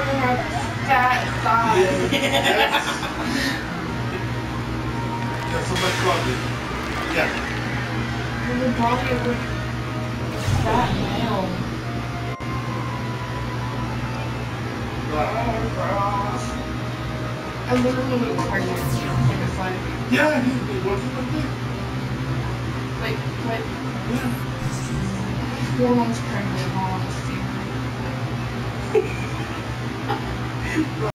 her fat thighs. Got so much closet. Yeah. And the body of a fat male. I'm literally pregnant. Like it's like. Yeah, he wasn't like that. Like, what? Yeah. 4 months pregnant, all honesty.